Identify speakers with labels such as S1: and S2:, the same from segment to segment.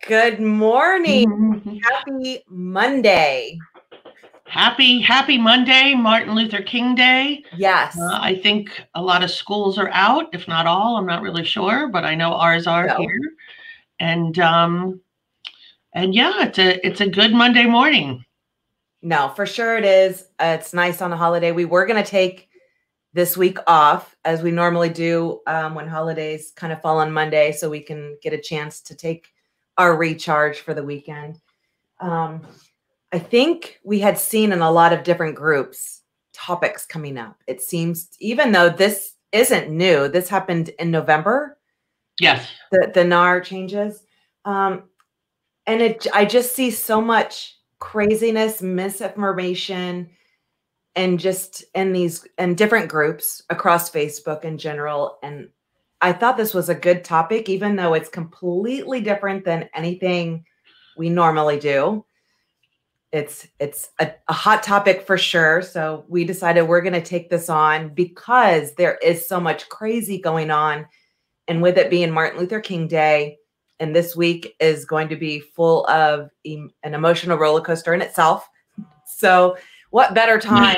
S1: Good morning. Happy Monday.
S2: Happy Monday, Martin Luther King Day.
S1: Yes.
S2: I think a lot of schools are out, if not all. I'm not really sure, but I know ours are here. And yeah, it's a good Monday morning.
S1: No, for sure it is. It's nice on a holiday. We were going to take this week off, as we normally do when holidays kind of fall on Monday, so we can get a chance to take our recharge for the weekend. I think we had seen in a lot of different groups topics coming up. It seems, even though this isn't new, this happened in November.
S2: Yes.
S1: The NAR changes. And I just see so much craziness, misinformation, and just in different groups across Facebook in general. And I thought this was a good topic, even though it's completely different than anything we normally do. It's a hot topic for sure. So we decided we're going to take this on because there is so much crazy going on. And with it being Martin Luther King Day, and this week is going to be full of an emotional roller coaster in itself. So what better time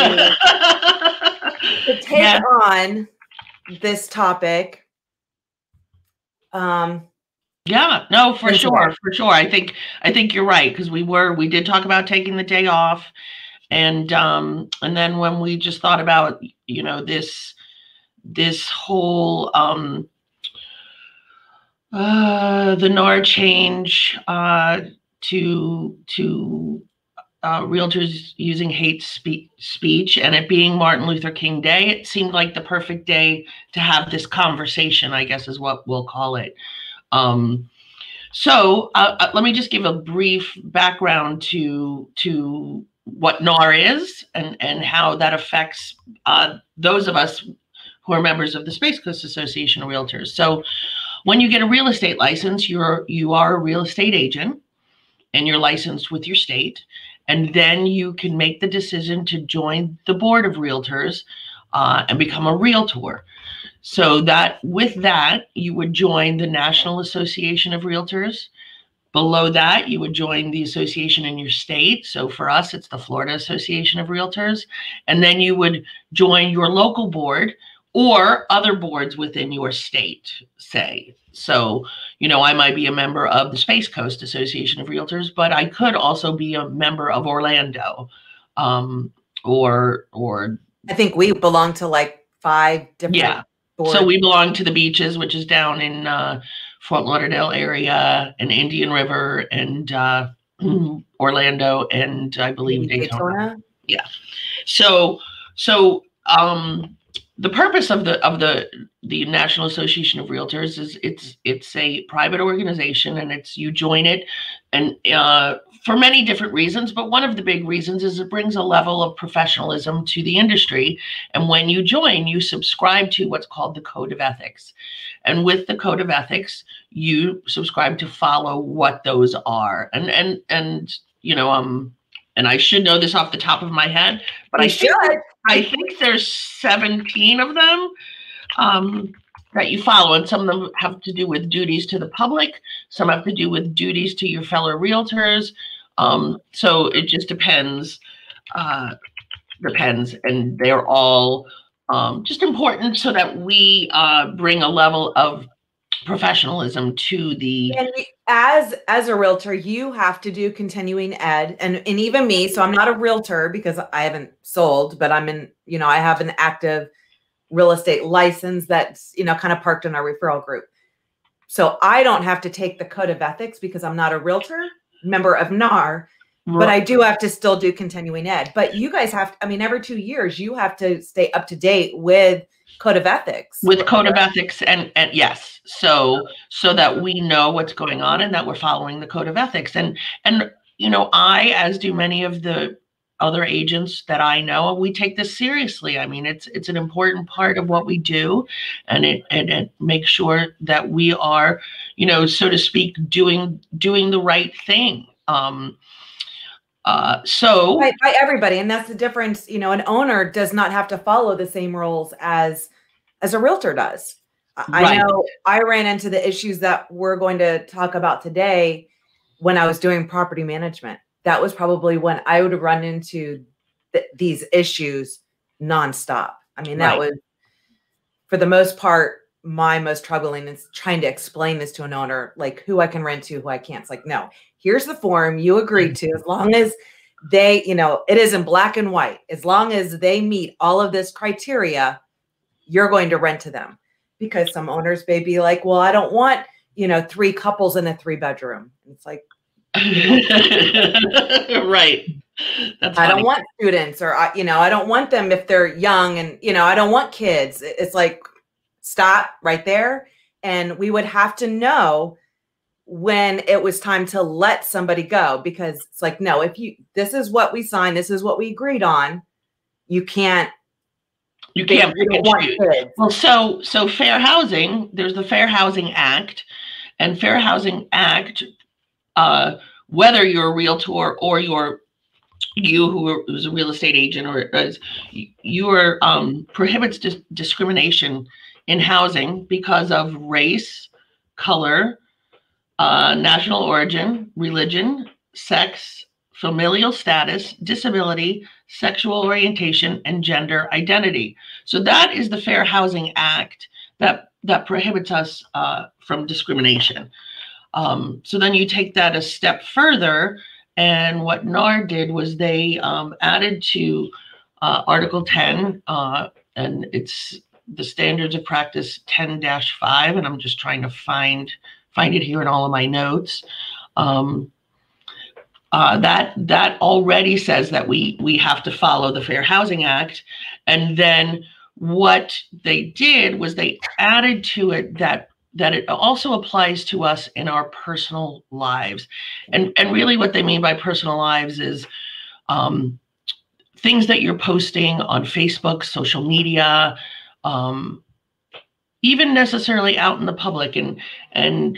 S1: to take on this topic?
S2: Yeah, no, for sure. I think you're right, because we did talk about taking the day off, and then when we just thought about this whole the NAR change to realtors using hate speech, and it being Martin Luther King Day, it seemed like the perfect day to have this conversation, I guess is what we'll call it. So let me just give a brief background to what NAR is and how that affects those of us who are members of the Space Coast Association of Realtors. So when you get a real estate license, you are a real estate agent, and you're licensed with your state. And then you can make the decision to join the board of realtors and become a realtor. So with that, you would join the National Association of Realtors. Below that, you would join the association in your state. So for us, it's the Florida Association of Realtors. And then you would join your local board or other boards within your state, say. So, I might be a member of the Space Coast Association of Realtors, but I could also be a member of Orlando, or
S1: I think we belong to like 5 different boards.
S2: So we belong to the beaches, which is down in Fort Lauderdale area, and Indian River, and Orlando, and I believe Daytona. Yeah. So the purpose of the National Association of Realtors is it's a private organization, and you join it, and for many different reasons, but one of the big reasons is it brings a level of professionalism to the industry. And when you join, you subscribe to what's called the Code of Ethics. And with the Code of Ethics, you subscribe to follow what those are. And I should know this off the top of my head, but I think there's 17 of them that you follow, and some of them have to do with duties to the public. Some have to do with duties to your fellow realtors. So it just depends, and they're all just important so that we bring a level of professionalism to the.
S1: And as a realtor, you have to do continuing ed, and even me. So I'm not a realtor because I haven't sold, but I'm in. I have an active real estate license that's kind of parked in our referral group. So I don't have to take the Code of Ethics because I'm not a realtor member of NAR, but I do have to still do continuing ed. But you guys have, every 2 years you have to stay up to date with Code of Ethics.
S2: With Code of Ethics, and yes, so that we know what's going on and that we're following the Code of Ethics. And I, as do many of the other agents that I know, we take this seriously. It's an important part of what we do, and it makes sure that we are, so to speak, doing the right thing. So
S1: by everybody, and that's the difference. An owner does not have to follow the same rules as a realtor does. I know I ran into the issues that we're going to talk about today when I was doing property management. That was probably when I would run into these issues nonstop. I mean, that was, for the most part, my most troubling is trying to explain this to an owner, like who I can rent to, who I can't. It's like, no, here's the form you agreed to. As long as they, it is in black and white, as long as they meet all of this criteria, you're going to rent to them. Because some owners may be like, well, I don't want, 3 couples in a 3-bedroom. It's like,
S2: right. That's
S1: I
S2: funny.
S1: don't want students, or, I don't want them if they're young, and, I don't want kids. It's like, stop right there. And we would have to know when it was time to let somebody go, because it's like, no, this is what we signed, this is what we agreed on. You can't pick and choose.
S2: Well, so fair housing, there's the Fair Housing Act, and Fair Housing Act, whether you're a realtor or who's a real estate agent, or prohibits discrimination in housing because of race, color, national origin, religion, sex, familial status, disability, sexual orientation, and gender identity. So that is the Fair Housing Act that prohibits us from discrimination. So then you take that a step further, and what NAR did was they added to Article 10, and it's the Standards of Practice 10-5, and I'm just trying to find it here in all of my notes. That already says that we have to follow the Fair Housing Act. And then what they did was they added to it that it also applies to us in our personal lives. And really what they mean by personal lives is things that you're posting on Facebook, social media, even necessarily out in the public. And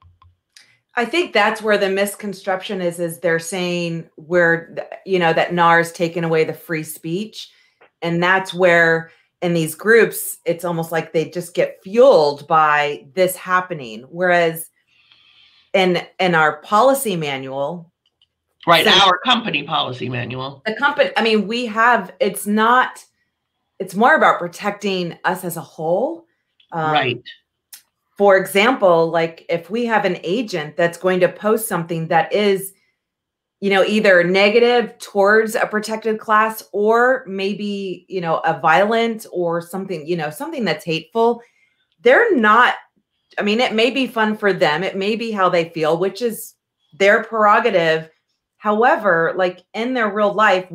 S1: I think that's where the misconception is they're saying that NAR is taking away the free speech. And that's where in these groups, it's almost like they just get fueled by this happening. Whereas in our policy manual,
S2: right, our company policy manual,
S1: the company, I mean, it's more about protecting us as a whole.
S2: Right.
S1: For example, like if we have an agent that's going to post something that is, either negative towards a protected class, or maybe, a violent or something, something that's hateful, they're not, I mean, it may be fun for them. It may be how they feel, which is their prerogative. However, like in their real life,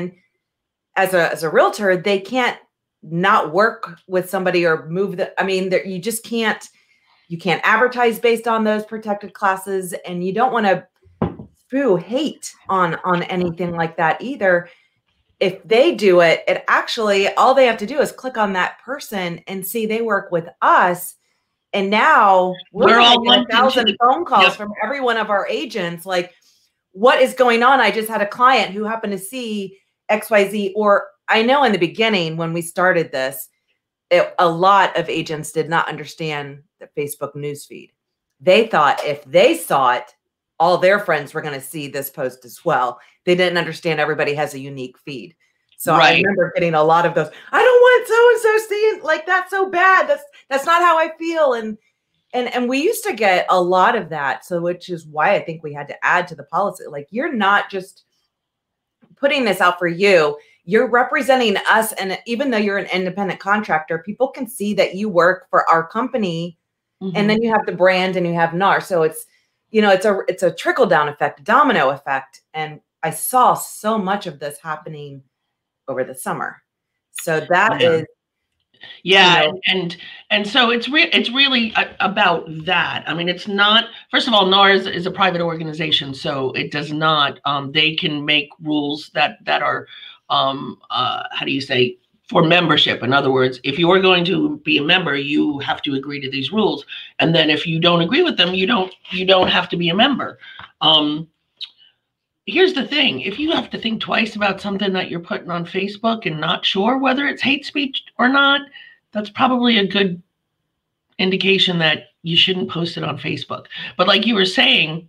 S1: as a realtor, they can't not work with somebody or move you just can't. You can't advertise based on those protected classes, and you don't want to spew hate on anything like that either. If they do it, all they have to do is click on that person and see they work with us. And now we're all getting 1,000 phone calls from every one of our agents. Like, what is going on? I just had a client who happened to see XYZ. Or I know in the beginning when we started this, a lot of agents did not understand the Facebook newsfeed. They thought if they saw it, all their friends were going to see this post as well. They didn't understand everybody has a unique feed. So I remember getting a lot of those. I don't want so-and-so seeing, like, that's so bad. That's not how I feel. And we used to get a lot of that. So which is why I think we had to add to the policy. Like, you're not just putting this out for you. You're representing us. And even though you're an independent contractor, people can see that you work for our company. Mm-hmm. And then you have the brand and you have NAR. So it's, it's a trickle down effect, domino effect. And I saw so much of this happening over the summer. So that is.
S2: Yeah. And so it's really about that. I mean, it's not, first of all, NAR is a private organization. So it does not, they can make rules that are, how do you say, for membership. In other words, if you're going to be a member, you have to agree to these rules. And then if you don't agree with them, you don't have to be a member. Here's the thing. If you have to think twice about something that you're putting on Facebook and not sure whether it's hate speech or not, that's probably a good indication that you shouldn't post it on Facebook. But like you were saying,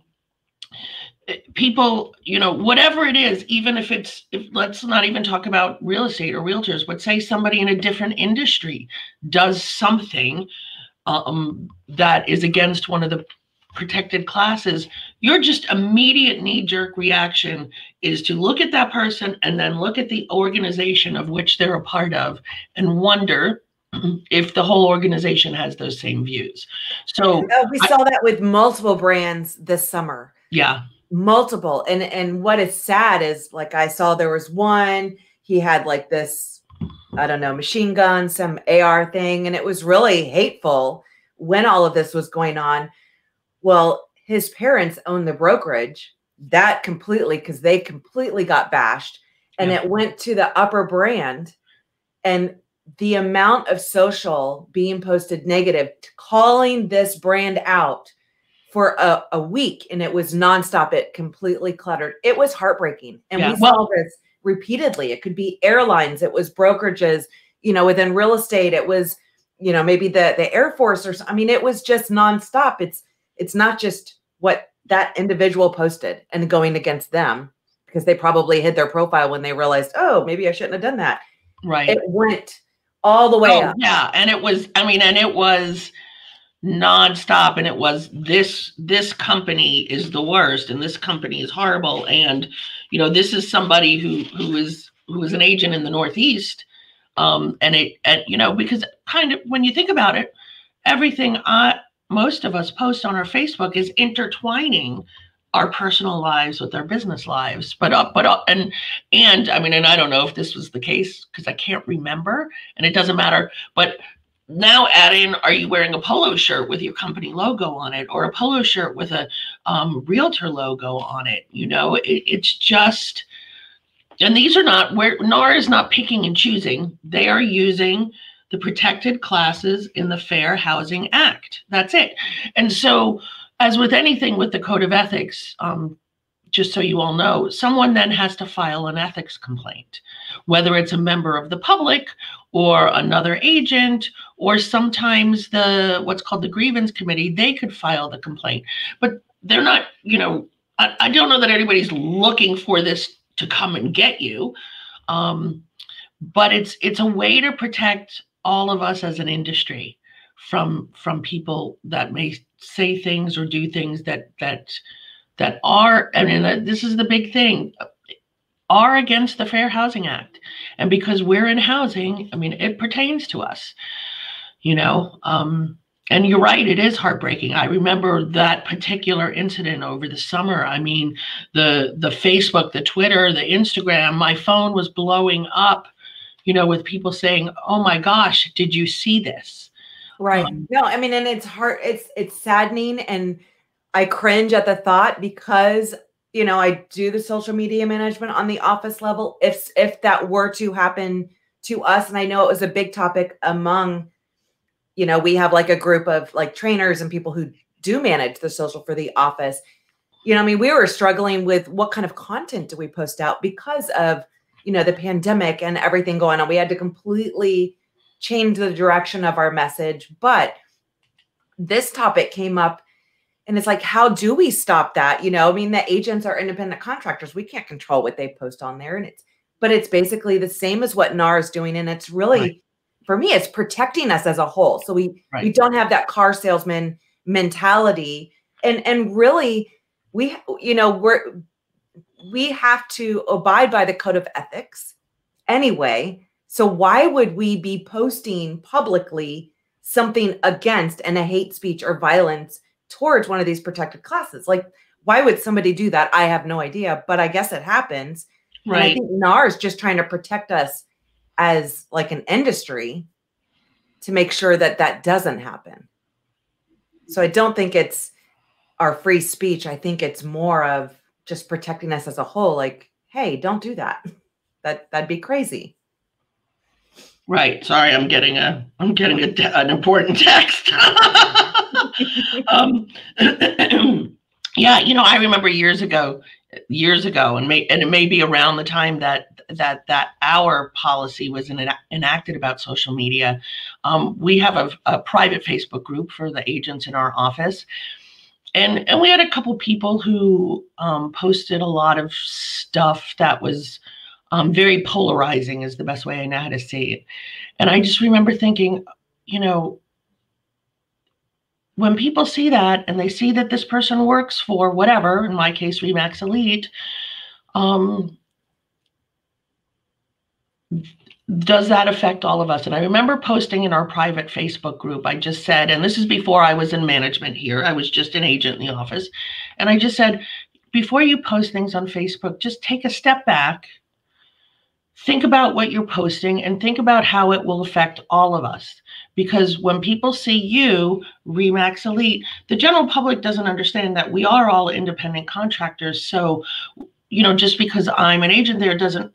S2: people, you know, whatever it is, even if let's not even talk about real estate or realtors, but say somebody in a different industry does something that is against one of the protected classes, your just immediate knee-jerk reaction is to look at that person and then look at the organization of which they're a part of and wonder if the whole organization has those same views. So
S1: we saw that with multiple brands this summer.
S2: Yeah.
S1: Multiple. And what is sad is, like, I saw there was one, he had like this, I don't know, machine gun, some AR thing, and it was really hateful when all of this was going on. Well, his parents own the brokerage that completely, because they completely got bashed, and it went to the upper brand, and the amount of social being posted negative, calling this brand out for a week, and it was nonstop. It completely cluttered. It was heartbreaking. And we saw this repeatedly. It could be airlines. It was brokerages, you know, within real estate. It was, you know, maybe the Air Force or something. I mean, it was just nonstop. It's not just what that individual posted and going against them, because they probably hid their profile when they realized, oh, maybe I shouldn't have done that.
S2: Right.
S1: It went all the way up.
S2: Yeah. And it was, I mean, and it was nonstop, and it was this company is the worst, and this company is horrible, and you know, this is somebody who is an agent in the Northeast, and you know, because kind of when you think about it, everything most of us post on our Facebook is intertwining our personal lives with our business lives, and I mean, and I don't know if this was the case because I can't remember, and it doesn't matter, but now add in, are you wearing a polo shirt with your company logo on it, or a polo shirt with a realtor logo on it? You know, it's just, and these are not, where NAR is not picking and choosing. They are using the protected classes in the Fair Housing Act. That's it. And so, as with anything with the Code of Ethics, just so you all know, someone then has to file an ethics complaint, whether it's a member of the public or another agent, or sometimes what's called the grievance committee, they could file the complaint. But they're not, you know, I don't know that anybody's looking for this to come and get you. But it's a way to protect all of us as an industry from people that may say things or do things that are, I mean, this is the big thing, are against the Fair Housing Act. And because we're in housing, I mean, it pertains to us, you know, and you're right, it is heartbreaking. I remember that particular incident over the summer. I mean, the Facebook, the Twitter, the Instagram, my phone was blowing up, you know, with people saying, oh my gosh, did you see this?
S1: Right. No, I mean, and it's hard, it's saddening, and I cringe at the thought, because, you know, I do the social media management on the office level. If that were to happen to us, and I know it was a big topic among, you know, we have like a group of like trainers and people who do manage the social for the office. You know, I mean, we were struggling with what kind of content do we post out because of, you know, the pandemic and everything going on. We had to completely change the direction of our message. But this topic came up, and it's like, how do we stop that? You know, I mean, the agents are independent contractors. We can't control what they post on there. And but it's basically the same as what NAR is doing. And it's really, for me, it's protecting us as a whole. So we don't have that car salesman mentality. And really, we have to abide by the Code of Ethics anyway. So why would we be posting publicly something against and a hate speech or violence towards one of these protected classes? Like, why would somebody do that? I have no idea, but I guess it happens. Right. And I think NAR is just trying to protect us as like an industry to make sure that that doesn't happen. So I don't think it's our free speech. I think it's more of just protecting us as a whole. Like, hey, don't do that. That'd be crazy.
S2: Right. Sorry, I'm getting an important text. Yeah, you know, I remember years ago, and it may be around the time that that our policy was enacted about social media, we have a private Facebook group for the agents in our office. And we had a couple people who posted a lot of stuff that was very polarizing, is the best way I know how to say it. And I just remember thinking, you know, when people see that and they see that this person works for whatever, in my case, Remax Elite, does that affect all of us? And I remember posting in our private Facebook group, I just said, and this is before I was in management here, I was just an agent in the office. And I just said, before you post things on Facebook, just take a step back, think about what you're posting, and think about how it will affect all of us. Because when people see you, Remax Elite, the general public doesn't understand that we are all independent contractors. So, you know, just because I'm an agent there doesn't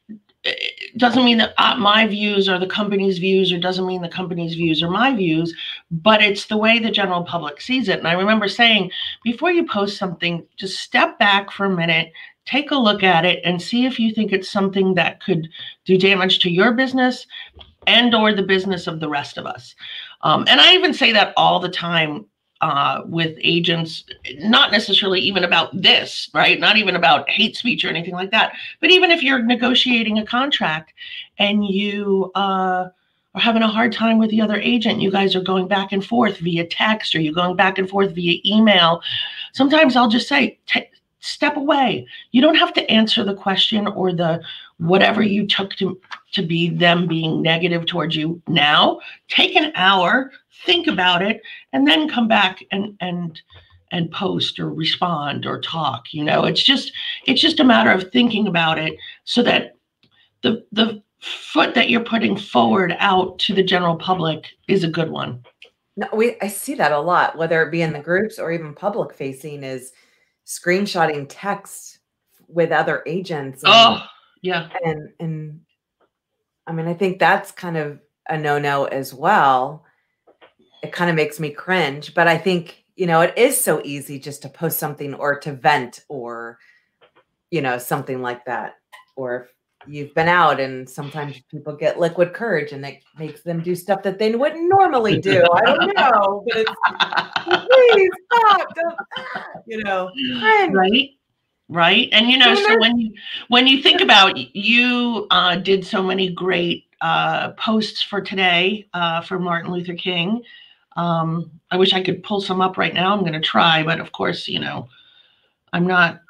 S2: mean that my views are the company's views, or doesn't mean the company's views are my views, but it's the way the general public sees it. And I remember saying, before you post something, just step back for a minute, take a look at it, and see if you think it's something that could do damage to your business and or the business of the rest of us. And I even say that all the time with agents, not necessarily even about this, right? Not even about hate speech or anything like that. But even if you're negotiating a contract and you are having a hard time with the other agent, you guys are going back and forth via text, or you're going back and forth via email. Sometimes I'll just say, step away. You don't have to answer the question or the whatever you took to be them being negative towards you now. Take an hour, think about it, and then come back and post or respond or talk. You know, it's just a matter of thinking about it, so that the foot that you're putting forward out to the general public is a good one.
S1: No, I see that a lot, whether it be in the groups or even public facing, is screenshotting text with other agents.
S2: Oh, yeah.
S1: And I mean, I think that's kind of a no-no as well. It kind of makes me cringe, but I think, you know, it is so easy just to post something or to vent, or, you know, something like that. Or if you've been out and sometimes people get liquid courage and it makes them do stuff that they wouldn't normally do. I don't know, but it's, please stop, you know, cringe.
S2: Right. And, you know, so when you think about, you did so many great posts for today for Martin Luther King. I wish I could pull some up right now. I'm going to try, but of course, you know, I'm not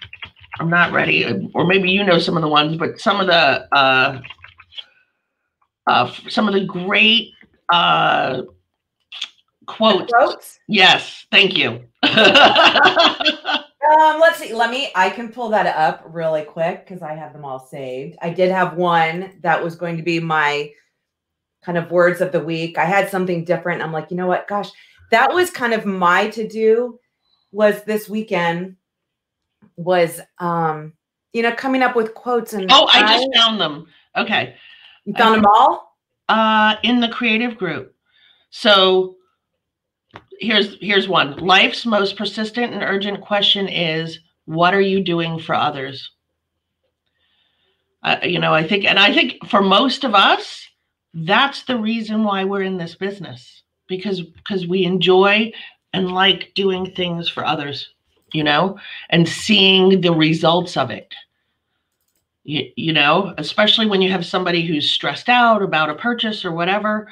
S2: ready. Or maybe you know some of the ones, but some of the great quotes. Yes, thank you.
S1: Let's see. I can pull that up really quick because I have them all saved. I did have one that was going to be my kind of words of the week. I had something different. I'm like, you know what? Gosh, that was kind of my to-do, was this weekend was, you know, coming up with quotes. And
S2: I just found them. Okay.
S1: You found them all?
S2: In the creative group. So here's one. Life's most persistent and urgent question is, what are you doing for others? You know, I think for most of us, that's the reason why we're in this business, because we enjoy and like doing things for others, you know, and seeing the results of it. You know, especially when you have somebody who's stressed out about a purchase or whatever.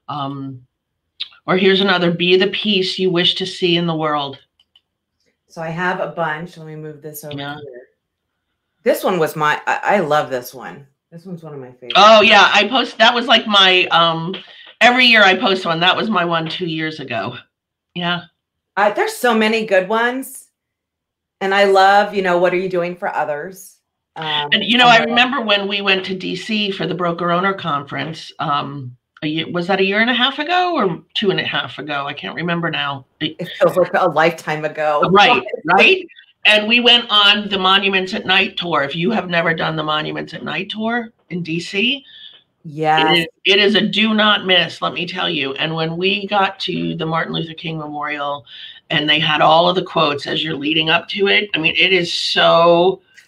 S2: Or here's another: be the peace you wish to see in the world.
S1: So I have a bunch. Let me move this over here. This one was I love this one. This one's one of my favorites.
S2: Oh yeah, that was like my, every year I post one. That was my one 2 years ago. Yeah.
S1: There's so many good ones. And I love, you know, what are you doing for others?
S2: And, you know, I remember when we went to DC for the Broker Owner Conference, was that a year and a half ago or 2.5 ago? I can't remember now.
S1: It feels like a lifetime ago.
S2: Right. And we went on the Monuments at Night tour. If you have never done the Monuments at Night tour in DC,
S1: yeah,
S2: it is a do not miss, let me tell you. And when we got to the Martin Luther King Memorial and they had all of the quotes as you're leading up to it, I mean, it is so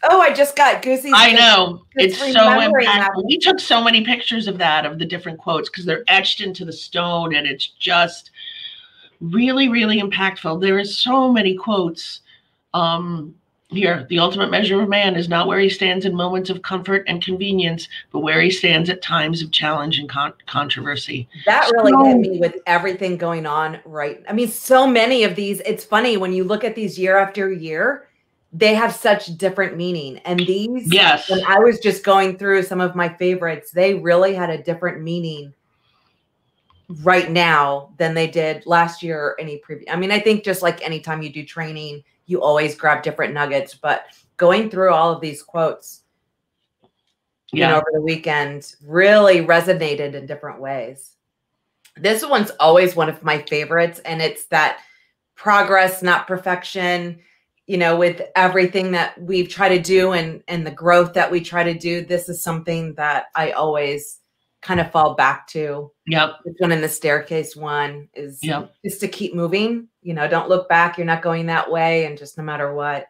S1: Oh, I just got goosey.
S2: I know. It's so impactful.
S1: That.
S2: We took so many pictures of that, of the different quotes, because they're etched into the stone, and it's just really, really impactful. There is so many quotes. Here, the ultimate measure of man is not where he stands in moments of comfort and convenience, but where he stands at times of challenge and controversy.
S1: That really hit me with everything going on, right? I mean, so many of these, it's funny when you look at these year after year, they have such different meaning. And these,
S2: yes,
S1: when I was just going through some of my favorites, they really had a different meaning right now than they did last year or any previous. I mean, I think just like anytime you do training, you always grab different nuggets, but going through all of these quotes, you know, over the weekend really resonated in different ways. This one's always one of my favorites, and it's that progress, not perfection. You know, with everything that we've tried to do and the growth that we try to do, this is something that I always kind of fall back to.
S2: Yep.
S1: This one in the staircase one is just to keep moving. You know, don't look back. You're not going that way. And just no matter what,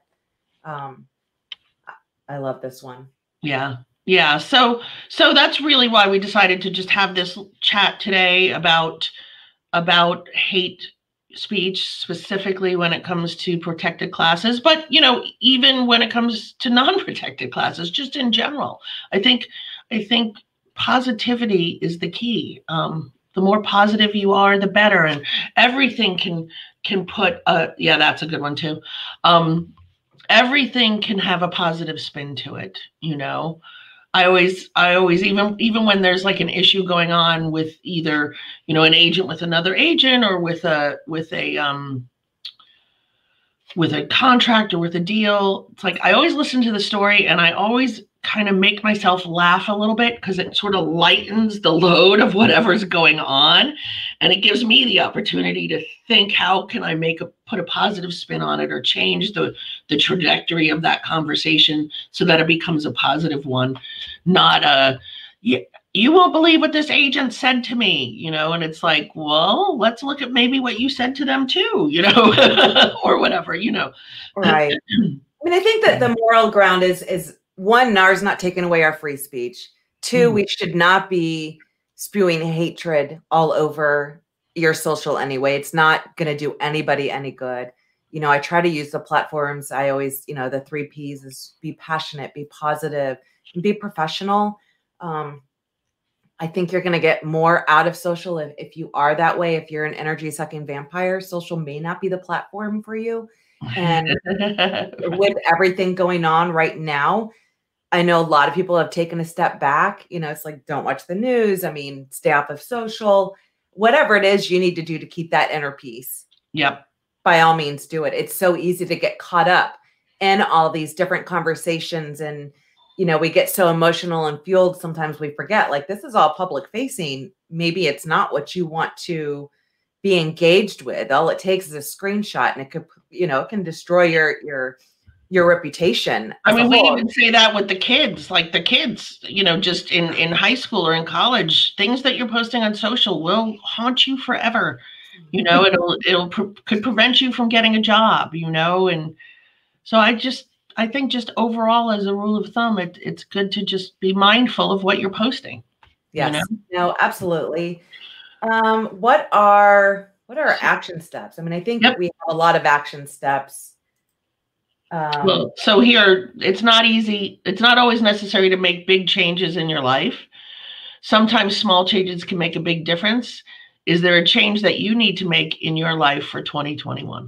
S1: I love this one.
S2: Yeah. Yeah. So that's really why we decided to just have this chat today about hate speech, specifically when it comes to protected classes, but, you know, even when it comes to non-protected classes, just in general, I think positivity is the key. The more positive you are, the better. And everything can put yeah, that's a good one too. Everything can have a positive spin to it. You know, I always even when there's like an issue going on with either, you know, an agent with another agent, or with a contract or with a deal, it's like I always listen to the story, and I always kind of make myself laugh a little bit, because it sort of lightens the load of whatever's going on, and it gives me the opportunity to think, how can I put a positive spin on it, or change the trajectory of that conversation so that it becomes a positive one, not a you won't believe what this agent said to me, you know. And it's like, well, let's look at maybe what you said to them too, you know, or whatever, you know.
S1: Right. I mean, I think that the moral ground is one, NAR is not taking away our free speech. Two, we should not be spewing hatred all over your social anyway. It's not going to do anybody any good. You know, I try to use the platforms. I always, you know, the 3 Ps is be passionate, be positive, and be professional. I think you're going to get more out of social if you are that way. If you're an energy sucking vampire, social may not be the platform for you. And with everything going on right now, I know a lot of people have taken a step back. You know, it's like, don't watch the news. I mean, stay off of social, whatever it is you need to do to keep that inner peace.
S2: Yep.
S1: By all means, do it. It's so easy to get caught up in all these different conversations. And, you know, we get so emotional and fueled. Sometimes we forget, like, this is all public facing. Maybe it's not what you want to be engaged with. All it takes is a screenshot, and it could, you know, it can destroy your reputation.
S2: I mean, we even say that with the kids, like the kids, you know, just in high school or in college, things that you're posting on social will haunt you forever. You know, could prevent you from getting a job, you know. And so I think just overall, as a rule of thumb, it's good to just be mindful of what you're posting.
S1: Yes, you know? No, absolutely. What are action steps? I mean, I think we have a lot of action steps.
S2: Well, so here, it's not easy. It's not always necessary to make big changes in your life. Sometimes small changes can make a big difference. Is there a change that you need to make in your life for 2021?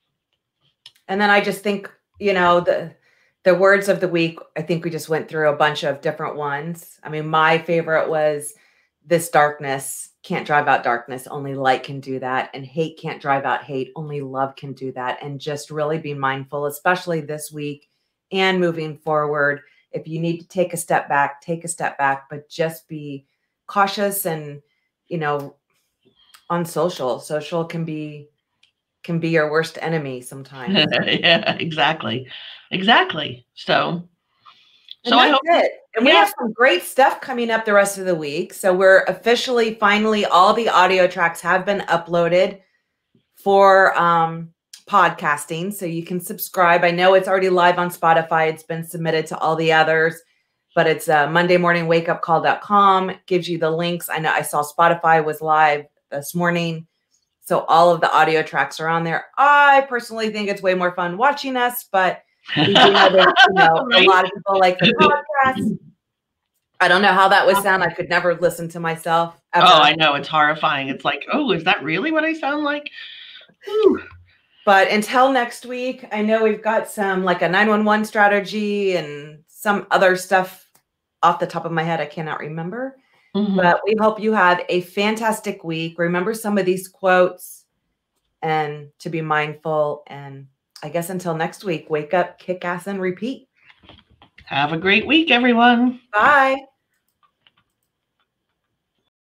S2: And
S1: then I just think, you know, the words of the week, I think we just went through a bunch of different ones. I mean, my favorite was, this darkness can't drive out darkness. Only light can do that. And hate can't drive out hate. Only love can do that. And just really be mindful, especially this week and moving forward. If you need to take a step back, but just be cautious. And, you know, on social can be your worst enemy sometimes.
S2: Yeah, exactly. So
S1: I hope it. And we have some great stuff coming up the rest of the week. So we're finally, all the audio tracks have been uploaded for podcasting, so you can subscribe. I know it's already live on Spotify. It's been submitted to all the others, but it's MondayMorningWakeUpCall.com. It gives you the links. I know I saw Spotify was live this morning, so all of the audio tracks are on there. I personally think it's way more fun watching us, but we do know that,
S2: Right?
S1: a lot of people like the podcast. I don't know how that would sound. I could never listen to myself ever.
S2: Oh, I know. It's horrifying. It's like, oh, is that really what I sound like? Whew.
S1: But until next week, I know we've got some like a 911 strategy and some other stuff off the top of my head. I cannot remember.
S2: Mm-hmm.
S1: But we hope you have a fantastic week. Remember some of these quotes and to be mindful. And I guess until next week, wake up, kick ass, and repeat.
S2: Have a great week, everyone.
S1: Bye.